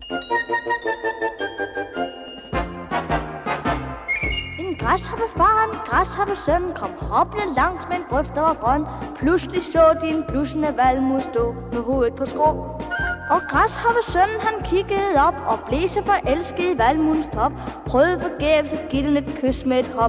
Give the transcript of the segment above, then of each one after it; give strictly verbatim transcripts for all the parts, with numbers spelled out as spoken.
En græshoppefar, en græshoppesøn kom hoppende langs med en grøft, der var grøn. Pludselig så de en blussende valmue stå med hovedet på skrå. Og græshoppesønnen han kiggede op og blev så forelsket i valmuens top. Prøvede forgæves at give den et kys med et hop.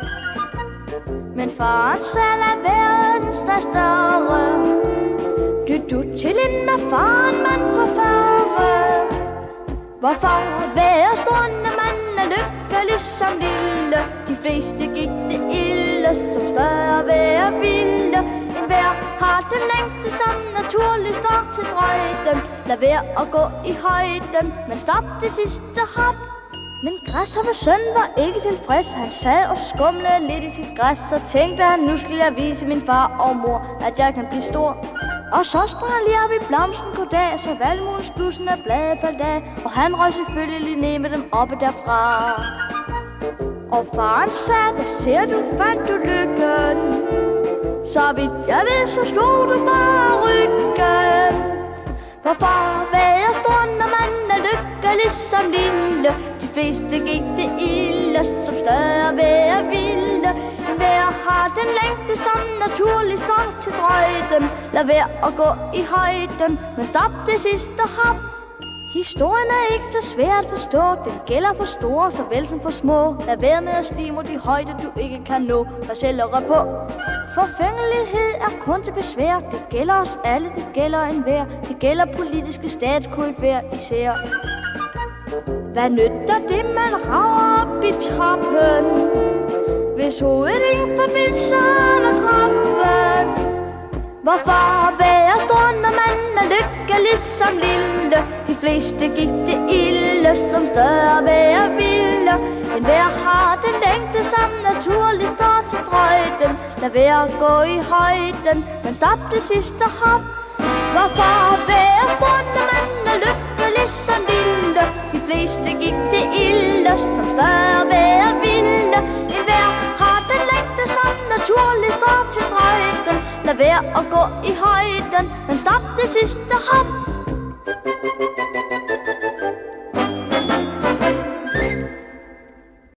Men faren sagde, lad verdens der større. Lyt du til en erfaren mand på fyrre. Hvorfor være stående mand er lykkelig som lille? De fleste gik det ille, som større være vilde. En hver har den længde, som naturligt står til drøjden. Lad være at gå i højden, men stop det sidste hop. Men græshoppesøn var ikke tilfreds. Han sad og skumlede lidt i sit græs. Så tænkte han, nu skal jeg vise min far og mor, at jeg kan blive stor. Og så sprang han lige op i blomsten goddag, så valmuens blussende blade faldt af. Og han røg selvfølgelig ned med dem oppe derfra. Og faren sagde, der ser du, fandt du lykken. Så vidt jeg ved, så slog du bare ryggen. Hvorfor være stor, når man er lykkelig som lille? De fleste gik det ille, som større være vilde. Hver har den længde, som naturligt står til drøjden. Lad være at gå i højden, men stop det sidste hop. Historien er ikke så svær at forstå. Den gælder for store såvel som for små. Lad være med at stige mod de højder, du ikke kan nå. Vær selv og på. Forfængelighed er kun til besvær. Det gælder os alle, det gælder enhver. Det gælder politiske statskoryfærer især. Hvad nytter det, man rager op i toppen, hvis hovedet ikke forbindelser med kroppen? Hvorfor være stor, når man er lykkelig som lille? De fleste gik det ille, som større være vilde. En hver har den længde, som naturligt står til drøjden. Lad være at gå i højden, men stop det sidste hop. Hvorfor være stor, når man er lykkelig som lille? De fleste gik det ille, som større være vilde. En hver har den længde, som naturligt står til drøjden. Lad være at gå i højden, men stop det sidste hop.